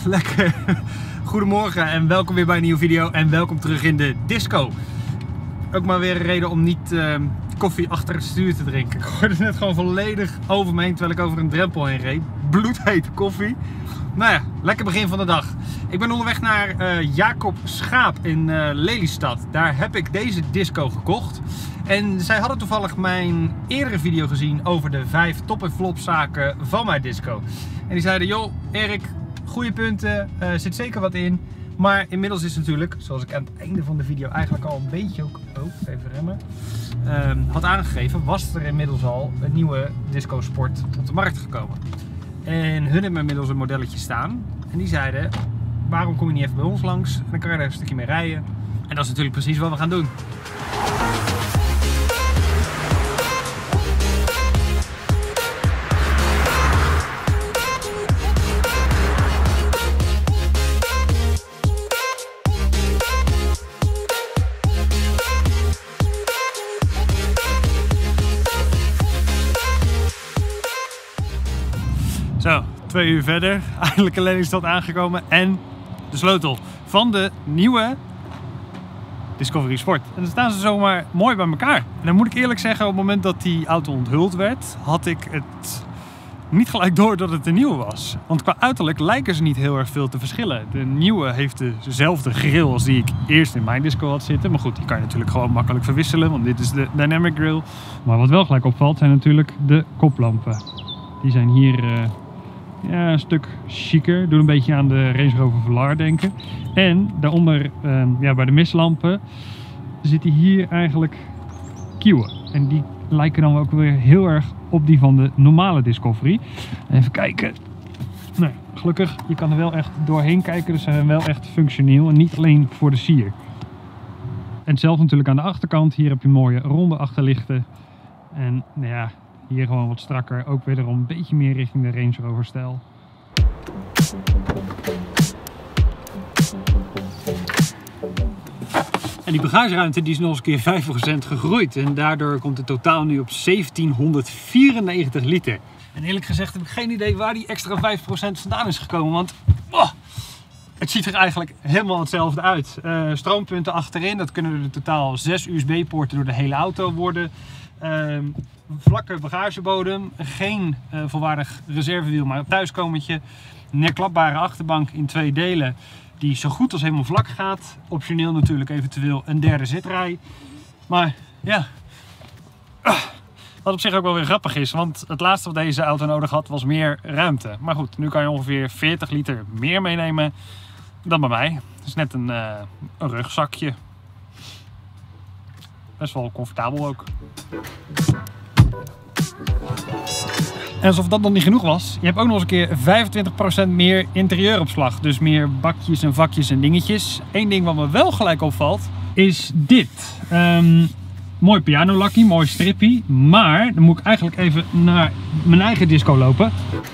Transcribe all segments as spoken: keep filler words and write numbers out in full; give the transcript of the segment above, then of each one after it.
lekker. Goedemorgen en welkom weer bij een nieuwe video en welkom terug in de disco. Ook maar weer een reden om niet uh, koffie achter het stuur te drinken. Ik hoorde net gewoon volledig over me heen terwijl ik over een drempel heen reed. Bloedhete koffie. Nou ja, lekker begin van de dag. Ik ben onderweg naar uh, Jacob Schaap in uh, Lelystad. Daar heb ik deze disco gekocht. En zij hadden toevallig mijn eerdere video gezien over de vijf top en flop zaken van mijn disco. En die zeiden, joh Erik, goede punten, er uh, zit zeker wat in. Maar inmiddels is het natuurlijk, zoals ik aan het einde van de video eigenlijk al een beetje ook, oh, even remmen, uh, had aangegeven, was er inmiddels al een nieuwe Disco Sport op de markt gekomen. En hun hebben inmiddels een modelletje staan. En die zeiden, waarom kom je niet even bij ons langs? En dan kan je er een stukje mee rijden. En dat is natuurlijk precies wat we gaan doen. Zo, twee uur verder, eindelijk in Lelystad aangekomen en de sleutel van de nieuwe Discovery Sport. En dan staan ze zomaar mooi bij elkaar. En dan moet ik eerlijk zeggen, op het moment dat die auto onthuld werd, had ik het niet gelijk door dat het de nieuwe was. Want qua uiterlijk lijken ze niet heel erg veel te verschillen. De nieuwe heeft dezelfde grill als die ik eerst in mijn disco had zitten. Maar goed, die kan je natuurlijk gewoon makkelijk verwisselen, want dit is de Dynamic Grill. Maar wat wel gelijk opvalt zijn natuurlijk de koplampen. Die zijn hier uh, ja, een stuk chiquer, doen een beetje aan de Range Rover Velar denken. En daaronder, uh, ja, bij de mistlampen, zitten hier eigenlijk kieuwen. En die lijken dan ook weer heel erg op die van de normale Discovery. Even kijken. Nou, gelukkig, je kan er wel echt doorheen kijken, dus ze zijn wel echt functioneel en niet alleen voor de sier. En hetzelfde natuurlijk aan de achterkant. Hier heb je mooie ronde achterlichten. En nou ja, hier gewoon wat strakker, ook wederom een beetje meer richting de Range Rover stijl. En die bagageruimte die is nog eens een keer vijf procent gegroeid en daardoor komt het totaal nu op zeventienhonderdvierennegentig liter. En eerlijk gezegd heb ik geen idee waar die extra vijf procent vandaan is gekomen, want oh, het ziet er eigenlijk helemaal hetzelfde uit. Uh, stroompunten achterin, dat kunnen er totaal zes U S B-poorten door de hele auto worden. Uh, vlakke bagagebodem, geen uh, volwaardig reservewiel, maar een thuiskomertje. Een herklapbare achterbank in twee delen die zo goed als helemaal vlak gaat. Optioneel natuurlijk eventueel een derde zitrij. Maar ja, wat op zich ook wel weer grappig is, want het laatste wat deze auto nodig had was meer ruimte. Maar goed, nu kan je ongeveer veertig liter meer meenemen dan bij mij. Het is net een, uh, een rugzakje. Best wel comfortabel ook. En alsof dat nog niet genoeg was, je hebt ook nog eens een keer vijfentwintig procent meer interieuropslag. Dus meer bakjes en vakjes en dingetjes. Eén ding wat me wel gelijk opvalt, is dit. Um, mooi pianolakkie, mooi strippie. Maar dan moet ik eigenlijk even naar mijn eigen disco lopen.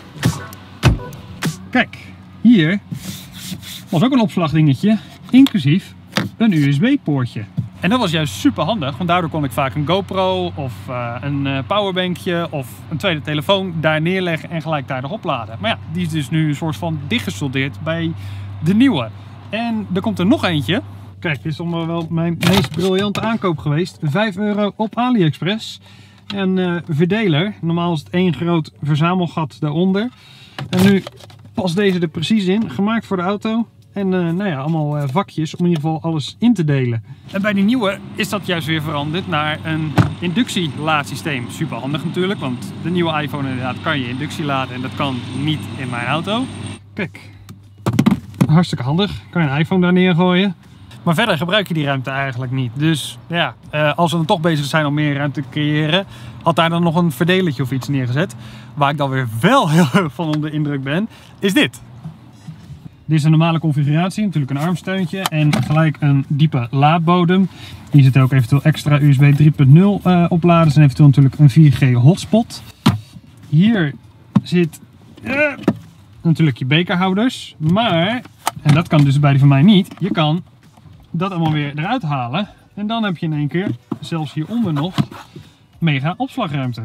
Kijk, hier was ook een opslagdingetje, inclusief een U S B-poortje. En dat was juist super handig, want daardoor kon ik vaak een GoPro of uh, een uh, powerbankje of een tweede telefoon daar neerleggen en gelijktijdig opladen. Maar ja, die is dus nu een soort van dichtgesoldeerd bij de nieuwe. En er komt er nog eentje. Kijk, dit is toch wel mijn meest briljante aankoop geweest. vijf euro op AliExpress. En uh, verdeler. Normaal is het één groot verzamelgat daaronder. En nu past deze er precies in. Gemaakt voor de auto. En uh, nou ja, allemaal uh, vakjes om in ieder geval alles in te delen. En bij die nieuwe is dat juist weer veranderd naar een inductielaadsysteem. Super handig natuurlijk, want de nieuwe iPhone inderdaad kan je inductie laden en dat kan niet in mijn auto. Kijk, hartstikke handig. Kan je een iPhone daar neergooien. Maar verder gebruik je die ruimte eigenlijk niet. Dus ja, uh, als we dan toch bezig zijn om meer ruimte te creëren, had daar dan nog een verdelertje of iets neergezet. Waar ik dan weer wel heel erg van onder de indruk ben, is dit. Dit is een normale configuratie, natuurlijk een armsteuntje en gelijk een diepe laadbodem. Hier zit ook eventueel extra U S B drie punt nul uh, opladers en eventueel natuurlijk een vier G hotspot. Hier zit uh, natuurlijk je bekerhouders, maar, en dat kan dus bij die van mij niet, je kan dat allemaal weer eruit halen. En dan heb je in één keer, zelfs hieronder nog, mega opslagruimte.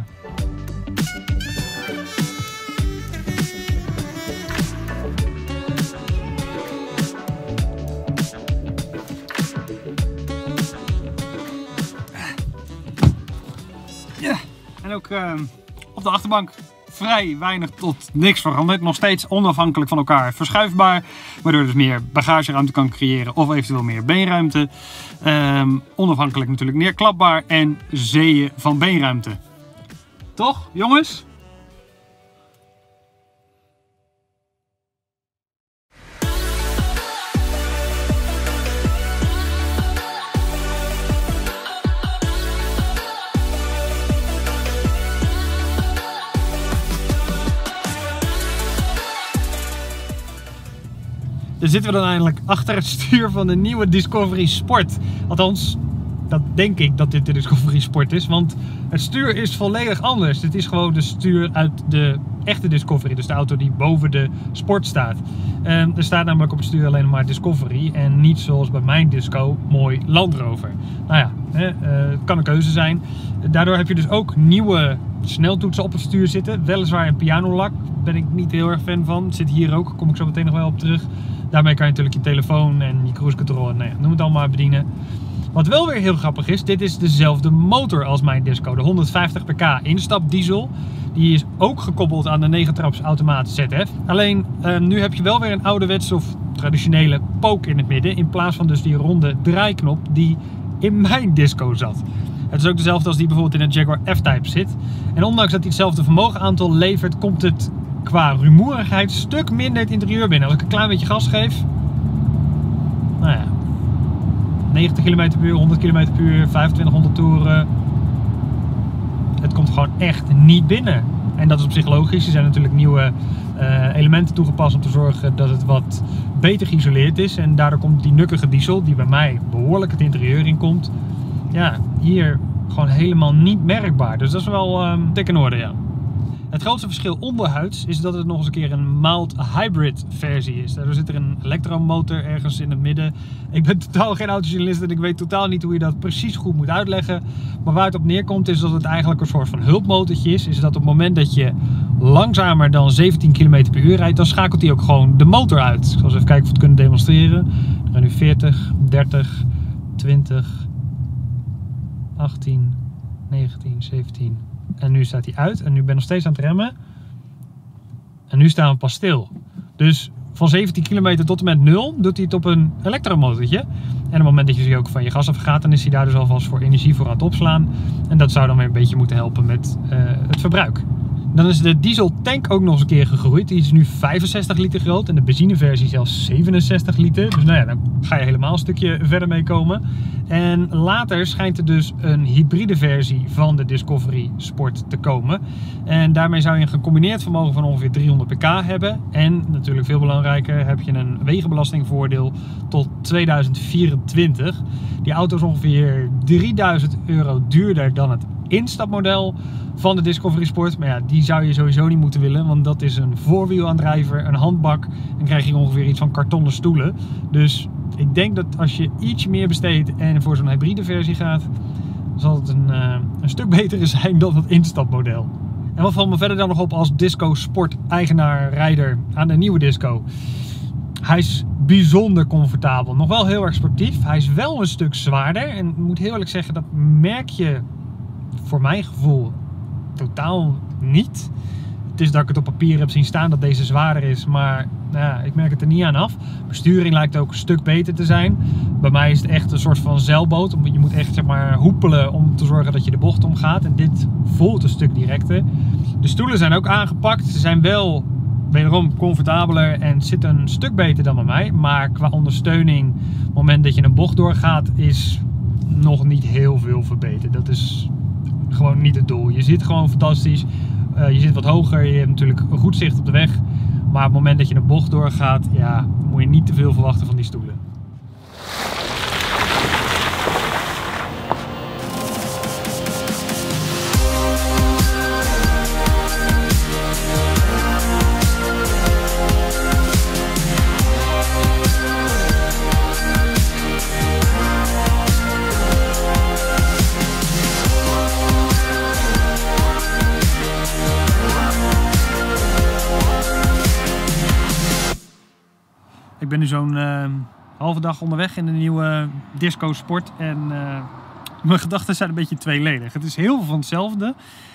En ook uh, op de achterbank vrij weinig tot niks veranderd. Nog steeds onafhankelijk van elkaar verschuifbaar. Waardoor je dus meer bagageruimte kan creëren of eventueel meer beenruimte. Um, onafhankelijk natuurlijk neerklapbaar en zeeën van beenruimte. Toch, jongens? Dan zitten we dan eindelijk achter het stuur van de nieuwe Discovery Sport. Althans, dat denk ik dat dit de Discovery Sport is. Want het stuur is volledig anders. Dit is gewoon de stuur uit de echte Discovery. Dus de auto die boven de Sport staat. En er staat namelijk op het stuur alleen maar Discovery. En niet zoals bij mijn Disco, mooi Land Rover. Nou ja, het uh, kan een keuze zijn. Daardoor heb je dus ook nieuwe sneltoetsen op het stuur zitten. Weliswaar in pianolak. Daar ben ik niet heel erg fan van. Het zit hier ook. Daar kom ik zo meteen nog wel op terug. Daarmee kan je natuurlijk je telefoon en je cruise control en nou ja, noem het allemaal maar bedienen. Wat wel weer heel grappig is, dit is dezelfde motor als mijn Disco. De honderdvijftig pk instap diesel. Die is ook gekoppeld aan de negen traps automaat Z F. Alleen uh, nu heb je wel weer een ouderwetse of traditionele pook in het midden. In plaats van dus die ronde draaiknop die in mijn Disco zat. Het is ook dezelfde als die bijvoorbeeld in de Jaguar F-Type zit. En ondanks dat hij hetzelfde vermogenaantal levert, komt het qua rumoerigheid een stuk minder het interieur binnen. Als ik een klein beetje gas geef, nou ja, negentig kilometer per uur, honderd kilometer per uur, vijfentwintighonderd toeren. Het komt gewoon echt niet binnen. En dat is op zich logisch. Er zijn natuurlijk nieuwe uh, elementen toegepast om te zorgen dat het wat beter geïsoleerd is. En daardoor komt die nukkige diesel, die bij mij behoorlijk het interieur in komt, ja, hier gewoon helemaal niet merkbaar. Dus dat is wel um, dik in orde, ja. Het grootste verschil onderhuids is dat het nog eens een keer een mild hybrid versie is. Daardoor zit er een elektromotor ergens in het midden. Ik ben totaal geen autojournalist en ik weet totaal niet hoe je dat precies goed moet uitleggen. Maar waar het op neerkomt is dat het eigenlijk een soort van hulpmotortje is. Is dat op het moment dat je langzamer dan zeventien kilometer per uur rijdt, dan schakelt hij ook gewoon de motor uit. Ik zal eens even kijken of we het kunnen demonstreren. Dan gaan nu veertig, dertig, twintig, achttien, negentien, zeventien... En nu staat hij uit en nu ben ik nog steeds aan het remmen. En nu staan we pas stil. Dus van zeventien kilometer tot en met nul doet hij het op een elektromotortje. En op het moment dat je ook van je gas afgaat, dan is hij daar dus alvast voor energie voor aan het opslaan. En dat zou dan weer een beetje moeten helpen met uh, het verbruik. Dan is de diesel tank ook nog eens een keer gegroeid. Die is nu vijfenzestig liter groot en de benzineversie zelfs zevenenzestig liter. Dus nou ja, dan ga je helemaal een stukje verder mee komen. En later schijnt er dus een hybride versie van de Discovery Sport te komen. En daarmee zou je een gecombineerd vermogen van ongeveer driehonderd pk hebben. En natuurlijk veel belangrijker, heb je een wegenbelastingvoordeel tot tweeduizend vierentwintig. Die auto is ongeveer drieduizend euro duurder dan het instapmodel van de Discovery Sport. Maar ja, die zou je sowieso niet moeten willen, want dat is een voorwielaandrijver, een handbak en krijg je ongeveer iets van kartonnen stoelen. Dus ik denk dat als je iets meer besteedt en voor zo'n hybride versie gaat, zal het een, uh, een stuk betere zijn dan het instapmodel. En wat valt me verder dan nog op als Disco Sport eigenaar, rijder aan de nieuwe Disco? Hij is bijzonder comfortabel, nog wel heel erg sportief. Hij is wel een stuk zwaarder en ik moet heel eerlijk zeggen, dat merk je voor mijn gevoel totaal niet. Het is dat ik het op papier heb zien staan dat deze zwaarder is, maar nou ja, ik merk het er niet aan af. Besturing lijkt ook een stuk beter te zijn. Bij mij is het echt een soort van zeilboot. Je moet echt zeg maar hoepelen om te zorgen dat je de bocht omgaat. En dit voelt een stuk directer. De stoelen zijn ook aangepakt. Ze zijn wel wederom comfortabeler en zitten een stuk beter dan bij mij. Maar qua ondersteuning, op het moment dat je een bocht doorgaat, is nog niet heel veel verbeterd. Dat is gewoon niet het doel. Je zit gewoon fantastisch. Uh, je zit wat hoger, je hebt natuurlijk een goed zicht op de weg. Maar op het moment dat je een bocht doorgaat, ja, moet je niet te veel verwachten van die stoelen. Ik ben nu zo'n uh, halve dag onderweg in de nieuwe Disco Sport en uh, mijn gedachten zijn een beetje tweeledig. Het is heel veel van hetzelfde.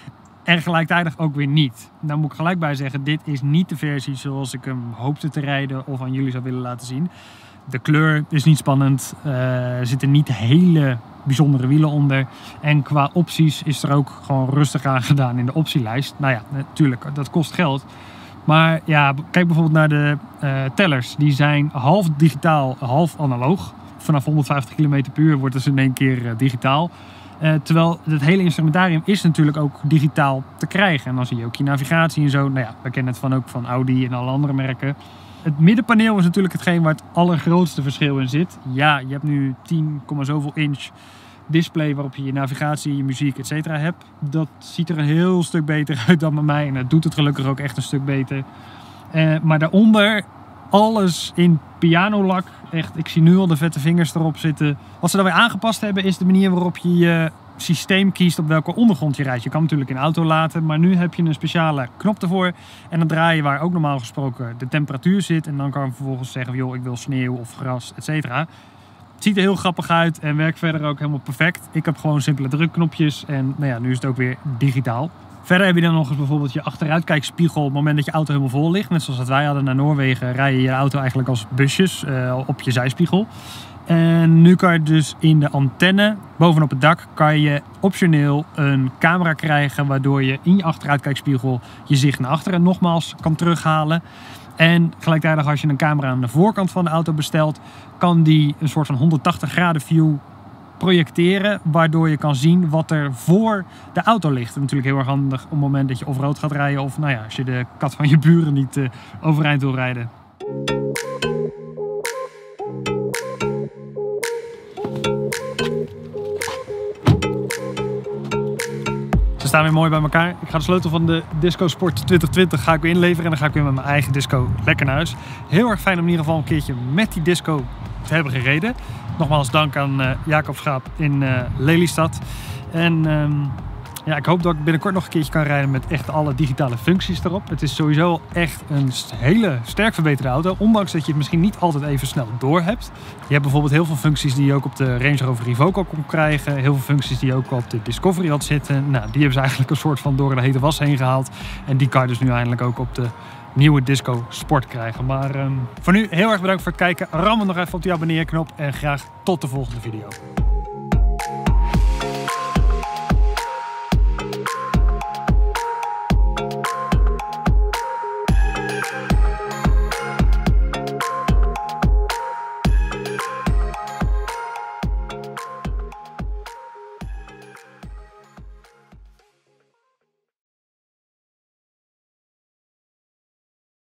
En gelijktijdig ook weer niet. Daar moet ik gelijk bij zeggen, dit is niet de versie zoals ik hem hoopte te rijden of aan jullie zou willen laten zien. De kleur is niet spannend, uh, er zitten niet hele bijzondere wielen onder. En qua opties is er ook gewoon rustig aan gedaan in de optielijst. Nou ja, natuurlijk, dat kost geld. Maar ja, kijk bijvoorbeeld naar de uh, tellers. Die zijn half digitaal, half analoog. Vanaf honderdvijftig kilometer per uur wordt het in één keer uh, digitaal. Uh, terwijl het hele instrumentarium is natuurlijk ook digitaal te krijgen. En dan zie je ook je navigatie en zo. Nou ja, we kennen het van ook van Audi en alle andere merken. Het middenpaneel is natuurlijk hetgeen waar het allergrootste verschil in zit. Ja, je hebt nu tien, zoveel inch display waarop je je navigatie, je muziek, et cetera hebt. Dat ziet er een heel stuk beter uit dan bij mij. En dat doet het gelukkig ook echt een stuk beter. Uh, maar daaronder alles in pianolak. Echt, ik zie nu al de vette vingers erop zitten. Wat ze dan weer aangepast hebben is de manier waarop je je systeem kiest op welke ondergrond je rijdt. Je kan natuurlijk in auto laten, maar nu heb je een speciale knop ervoor. En dan draai je waar ook normaal gesproken de temperatuur zit. En dan kan je vervolgens zeggen, joh, ik wil sneeuw of gras, et cetera. Het ziet er heel grappig uit en werkt verder ook helemaal perfect. Ik heb gewoon simpele drukknopjes en nou ja, nu is het ook weer digitaal. Verder heb je dan nog eens bijvoorbeeld je achteruitkijkspiegel op het moment dat je auto helemaal vol ligt. Net zoals dat wij hadden naar Noorwegen, rij je je auto eigenlijk als busjes uh, op je zijspiegel. En nu kan je dus in de antenne bovenop het dak kan je optioneel een camera krijgen waardoor je in je achteruitkijkspiegel je zicht naar achteren nogmaals kan terughalen. En gelijktijdig als je een camera aan de voorkant van de auto bestelt, kan die een soort van honderdtachtig graden view projecteren, waardoor je kan zien wat er voor de auto ligt. En natuurlijk heel erg handig op het moment dat je off-road gaat rijden of nou ja, als je de kat van je buren niet uh, overeind wil rijden. Ze staan weer mooi bij elkaar. Ik ga de sleutel van de Disco Sport twintig twintig ga ik weer inleveren en dan ga ik weer met mijn eigen disco lekker naar huis. Heel erg fijn om in ieder geval een keertje met die disco te hebben gereden. Nogmaals dank aan uh, Jacob Schaap in uh, Lelystad. En um, ja, ik hoop dat ik binnenkort nog een keertje kan rijden met echt alle digitale functies erop. Het is sowieso echt een hele sterk verbeterde auto. Ondanks dat je het misschien niet altijd even snel door hebt. Je hebt bijvoorbeeld heel veel functies die je ook op de Range Rover Evoque kon krijgen. Heel veel functies die je ook op de Discovery had zitten. Nou, die hebben ze eigenlijk een soort van door de hete was heen gehaald. En die kan je dus nu eindelijk ook op de nieuwe Disco Sport krijgen. Maar um, voor nu heel erg bedankt voor het kijken. Ram nog even op die abonneerknop en graag tot de volgende video.